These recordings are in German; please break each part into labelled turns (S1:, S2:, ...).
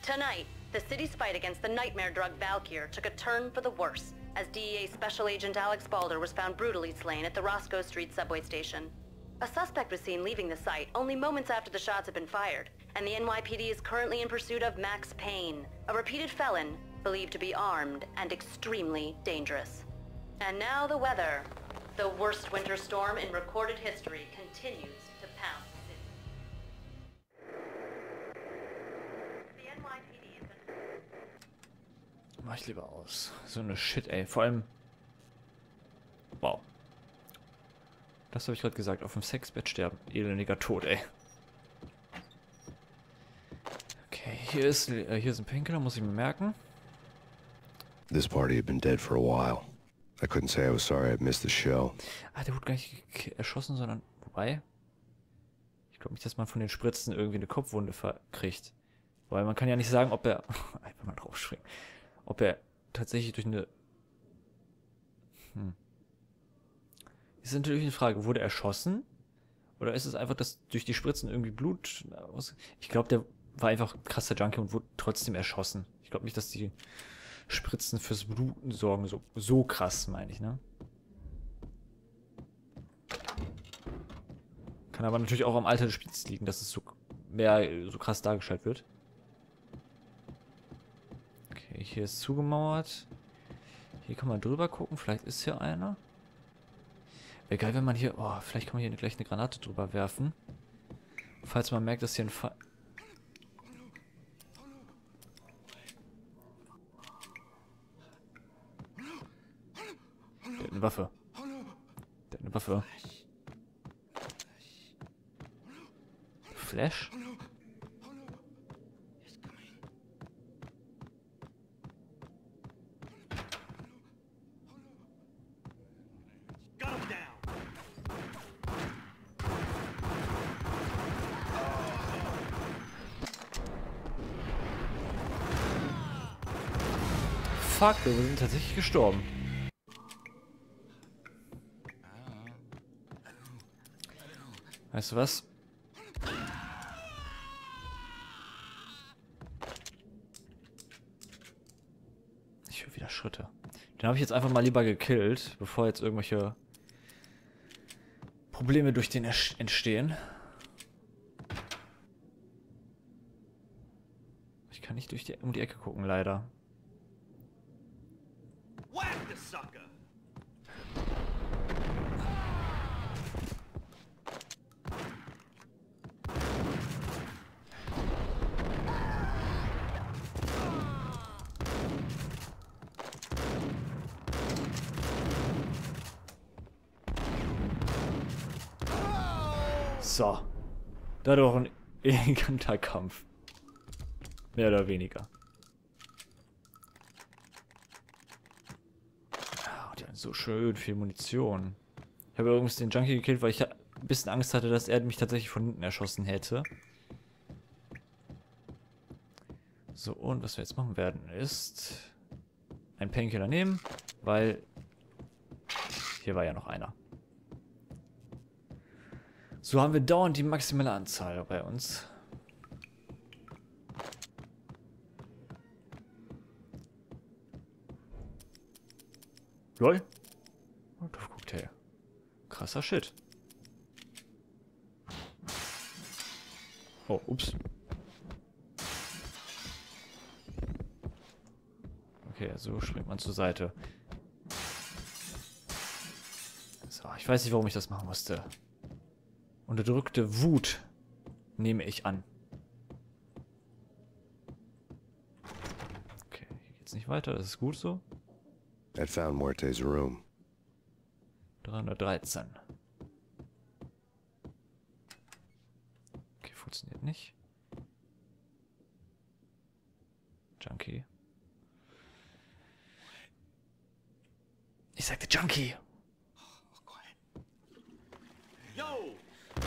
S1: Tonight, the city's fight against the nightmare drug Valkyr took a turn for the worse, as DEA Special Agent Alex Balder was found brutally slain at the Roscoe Street subway station. A suspect was seen leaving the site only moments after the shots had been fired, and the NYPD is currently in pursuit of Max Payne, a repeated felon believed to be armed and extremely dangerous. And now the weather. The worst winter storm in recorded history continues to pound the city. The NYPD has been...
S2: Mach ich lieber aus. So eine Shit, ey. Vor allem... Wow. Das habe ich gerade gesagt. Auf dem Sexbett sterben. Elendiger Tod, ey. Okay, hier ist ein Painkiller, muss ich mir merken.
S3: This party had been dead for a while. I couldn't say I was sorry I'd missed the show.
S2: Ah, der wurde gar nicht erschossen, sondern... Wobei... Ich glaube nicht, dass man von den Spritzen irgendwie eine Kopfwunde kriegt. Weil man kann ja nicht sagen, ob er... Einfach mal draufspringen. Ob er tatsächlich durch eine... Das ist natürlich eine Frage. Wurde er erschossen? Oder ist es einfach, dass durch die Spritzen irgendwie Blut... Ich glaube, der war einfach ein krasser Junkie und wurde trotzdem erschossen. Ich glaube nicht, dass die Spritzen fürs Bluten sorgen. So krass, meine ich, ne? Kann aber natürlich auch am Alter des Spiels liegen, dass es so krass dargestellt wird. Okay, hier ist zugemauert. Hier kann man drüber gucken. Vielleicht ist hier einer. Wäre geil, wenn man hier... Oh, vielleicht kann man hier gleich eine Granate drüber werfen. Falls man merkt, dass hier ein Fall... Der hat eine Waffe. Der hat eine Waffe. Flash? Fuck, wir sind tatsächlich gestorben. Weißt du was? Ich höre wieder Schritte. Den habe ich jetzt einfach mal lieber gekillt, bevor jetzt irgendwelche Probleme durch den entstehen. Ich kann nicht um die Ecke gucken, leider. So. Da doch ein eleganter Kampf. Mehr oder weniger. Oh, die haben so schön viel Munition. Ich habe übrigens den Junkie gekillt, weil ich ein bisschen Angst hatte, dass er mich tatsächlich von hinten erschossen hätte. So, und was wir jetzt machen werden, ist ein Painkiller nehmen, weil hier war ja noch einer. So haben wir dauernd die maximale Anzahl bei uns. Lol. Molotov-Cocktail. Krasser Shit. Oh, ups. Okay, so springt man zur Seite. So, ich weiß nicht, warum ich das machen musste. Unterdrückte Wut, nehme ich an. Okay, hier geht's nicht weiter, das ist gut so.
S3: I found Muerte's room.
S2: 313. Okay, funktioniert nicht. Junkie. Ich sagte Junkie. Yo!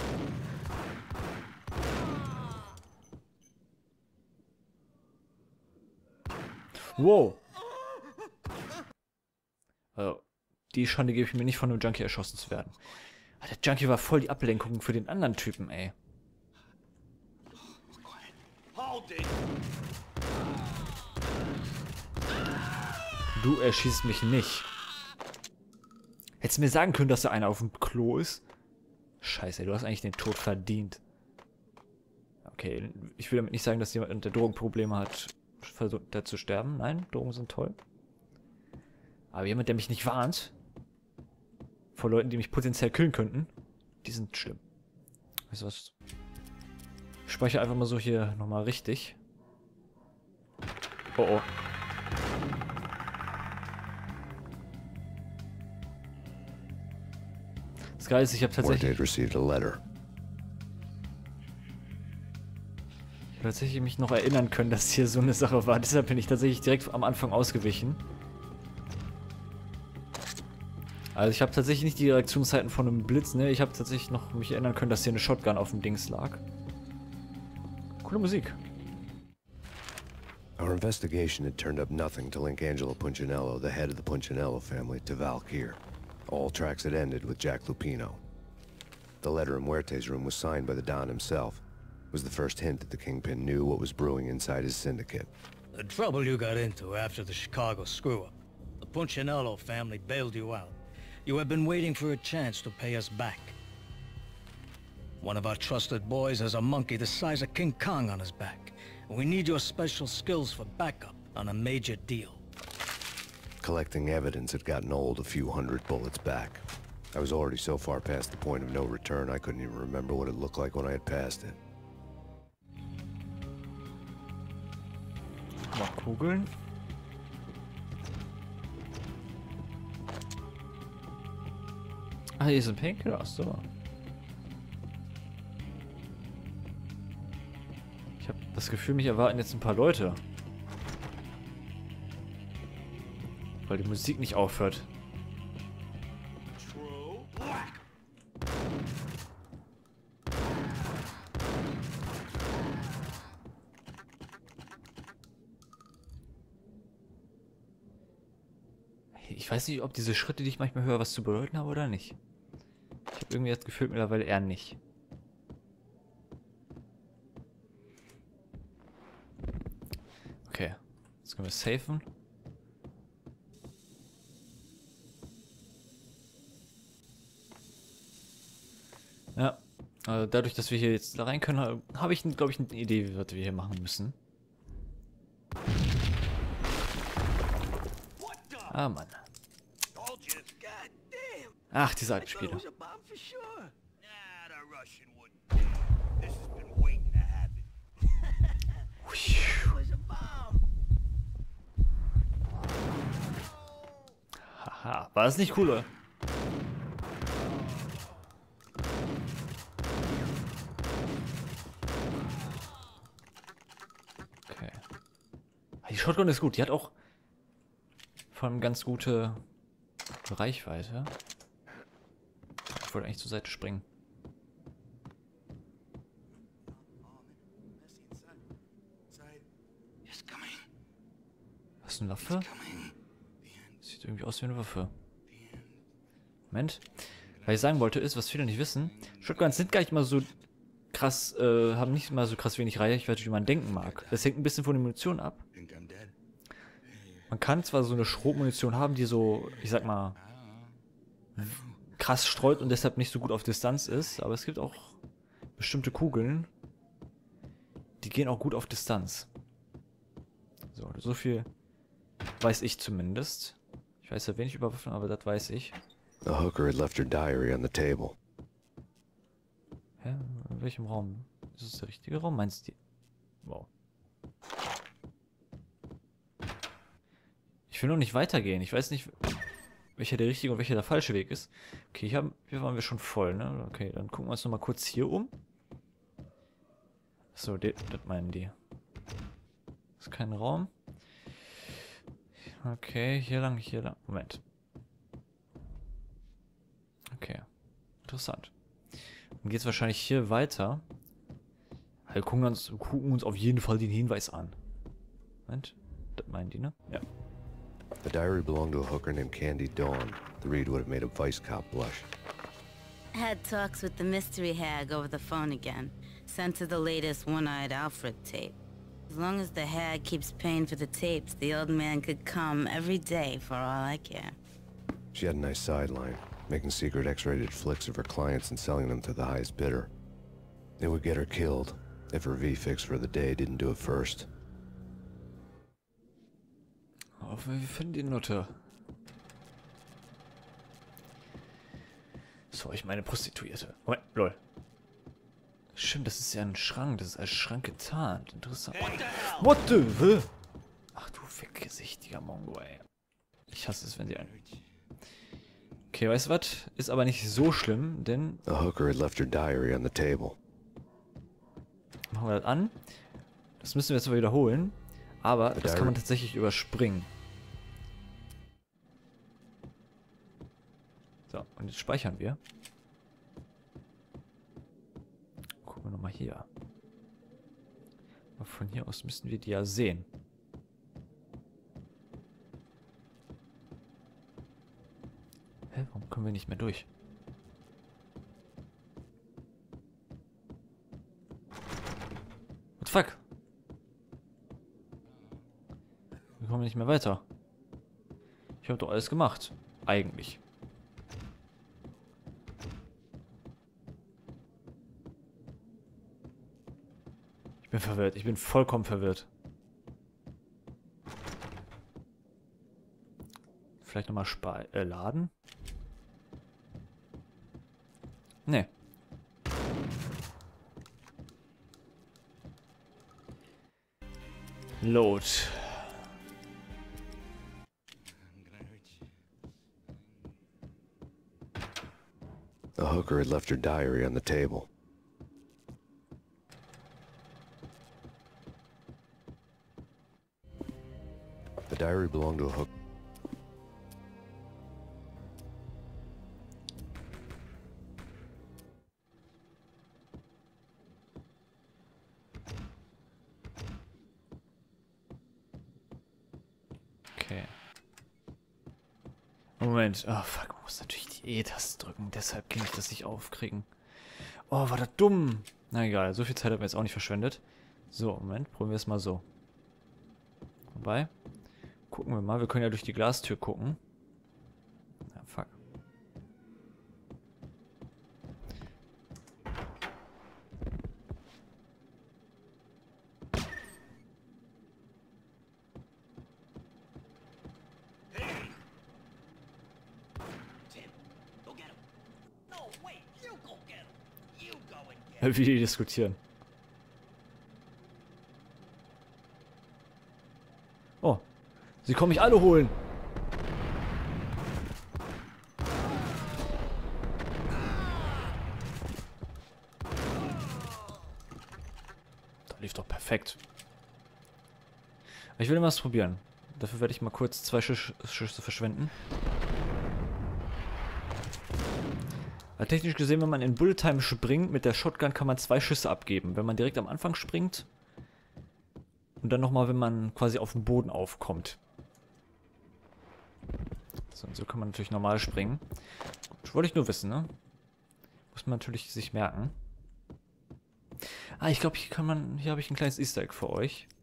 S2: Wow. Also, die Schande gebe ich mir nicht, von einem Junkie erschossen zu werden. Aber der Junkie war voll die Ablenkung für den anderen Typen, ey. Du erschießt mich nicht. Hättest du mir sagen können, dass da einer auf dem Klo ist? Scheiße, du hast eigentlich den Tod verdient. Okay, ich will damit nicht sagen, dass jemand, der Drogenprobleme hat, versucht, der zu sterben. Nein, Drogen sind toll. Aber jemand, der mich nicht warnt, vor Leuten, die mich potenziell killen könnten, die sind schlimm. Weißt du was? Ich speichere einfach mal so hier nochmal richtig. Oh oh. Das Geile ist, ich habe tatsächlich mich noch erinnern können, dass hier so eine Sache war. Deshalb bin ich tatsächlich direkt am Anfang ausgewichen. Also ich habe tatsächlich nicht die Reaktionszeiten von einem Blitz, ne? Ich habe tatsächlich noch mich erinnern können, dass hier eine Shotgun auf dem Dings lag. Coole Musik.
S3: Our investigation had turned up nothing to link Angelo Punchinello, the head of the Punchinello family, to Valkyr. All tracks had ended with Jack Lupino. The letter in Muerte's room was signed by the Don himself. It was the first hint that the Kingpin knew what was brewing inside his syndicate.
S4: The trouble you got into after the Chicago screw-up. The Punchinello family bailed you out. You have been waiting for a chance to pay us back. One of our trusted boys has a monkey the size of King Kong on his back. We need your special skills for backup on a major deal.
S3: Collecting evidence had gotten old a few hundred bullets back. I was already so far past the point of no return, I couldn't even remember what it looked like when I had passed it.
S2: Mal Kugeln. Ah, hier ist ein Painkiller, so. Ich habe das Gefühl, mich erwarten jetzt ein paar Leute. Weil die Musik nicht aufhört. Ich weiß nicht, ob diese Schritte, die ich manchmal höre, was zu bedeuten haben oder nicht. Ich habe irgendwie das Gefühl mittlerweile eher nicht. Okay, jetzt können wir safen. Ja, also dadurch, dass wir hier jetzt da rein können, habe ich, glaube ich, eine Idee, was wir hier machen müssen. Ah, Mann. Ach, diese alten Spiele. Haha, war das nicht cool, oder? Okay. Die Shotgun ist gut, die hat auch vor allem ganz gute Reichweite. Ich wollte eigentlich zur Seite springen. Was ist eine Waffe? Sieht irgendwie aus wie eine Waffe. Moment. Was ich sagen wollte ist, was viele nicht wissen, Shotguns sind gar nicht mal so krass, haben nicht mal so krass wenig Reichweite, wie man denken mag. Das hängt ein bisschen von der Munition ab. Man kann zwar so eine Schrotmunition haben, die so, ich sag mal, krass streut und deshalb nicht so gut auf Distanz ist, aber es gibt auch bestimmte Kugeln, die gehen auch gut auf Distanz. So viel weiß ich zumindest. Ich weiß ja wenig über Waffen, aber das weiß ich.
S3: The hooker had left her diary on the table.
S2: Hä? In welchem Raum? Ist das der richtige Raum? Meinst du? Wow. Ich will noch nicht weitergehen. Ich weiß nicht, welcher der richtige und welcher der falsche Weg ist. Okay, hier waren wir schon voll, ne? Okay, dann gucken wir uns noch mal kurz hier um. So, das meinen die. Ist kein Raum. Okay, hier lang, hier lang. Moment. Okay. Interessant. Dann geht es wahrscheinlich hier weiter. Wir gucken uns auf jeden Fall den Hinweis an. Moment. Das meinen die, ne? Ja.
S3: The diary belonged to a hooker named Candy Dawn. The read would have made a vice cop blush.
S5: Had talks with the mystery hag over the phone again. Sent to the latest One-Eyed Alfred tape. As long as the hag keeps paying for the tapes, the old man could come every day for all I care.
S3: She had a nice sideline, making secret X-rated flicks of her clients and selling them to the highest bidder. It would get her killed if her V-Fix for the day didn't do it first.
S2: Oh, wir finden die Nutte. So, ich meine Prostituierte. Oh, lol. Stimmt, das ist ja ein Schrank. Das ist als Schrank getarnt. Interessant. What the hell? Ach du weggesichtiger Mongo, ey. Ich hasse es, wenn sie ein... Okay, weißt du was? Ist aber nicht so schlimm, denn...
S3: The hooker had left her diary on the table.
S2: Machen wir das an. Das müssen wir jetzt mal wiederholen. Aber das kann man tatsächlich überspringen. So, und jetzt speichern wir. Gucken wir nochmal hier. Aber von hier aus müssten wir die ja sehen. Hä, warum kommen wir nicht mehr durch? What the fuck? Wir kommen nicht mehr weiter. Ich habe doch alles gemacht. Eigentlich. Ich bin verwirrt. Ich bin vollkommen verwirrt. Vielleicht nochmal laden? Nee. Load.
S3: The hooker had left her diary on the table. The diary belonged to a hook.
S2: Okay. Moment. Oh, fuck. Man muss natürlich die E-Taste drücken. Deshalb kann ich das nicht aufkriegen. Oh, war das dumm. Na egal. So viel Zeit haben wir jetzt auch nicht verschwendet. So, Moment. Probieren wir es mal so. Wobei. Gucken wir mal. Wir können ja durch die Glastür gucken. Ja, fuck. Wie die diskutieren. Oh. Sie kommen mich alle holen. Da lief doch perfekt. Ich will mal was probieren. Dafür werde ich mal kurz 2 Schüsse verschwenden. Weil technisch gesehen, wenn man in Bullet Time springt, mit der Shotgun kann man 2 Schüsse abgeben. Wenn man direkt am Anfang springt und dann nochmal, wenn man quasi auf dem Boden aufkommt. So, und so kann man natürlich normal springen. Gut, wollte ich nur wissen, ne? Muss man natürlich sich merken. Ah, ich glaube, hier kann man, hier habe ich ein kleines Easter Egg für euch.